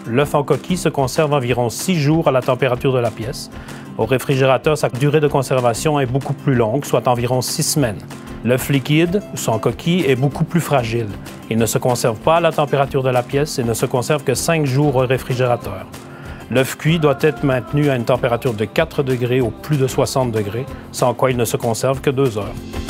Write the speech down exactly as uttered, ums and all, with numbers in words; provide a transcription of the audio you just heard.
L'œuf en coquille se conserve environ six jours à la température de la pièce. Au réfrigérateur, sa durée de conservation est beaucoup plus longue, soit environ six semaines. L'œuf liquide, ou sans coquille, est beaucoup plus fragile. Il ne se conserve pas à la température de la pièce et ne se conserve que cinq jours au réfrigérateur. L'œuf cuit doit être maintenu à une température de quatre degrés ou plus de soixante degrés, sans quoi il ne se conserve que deux heures.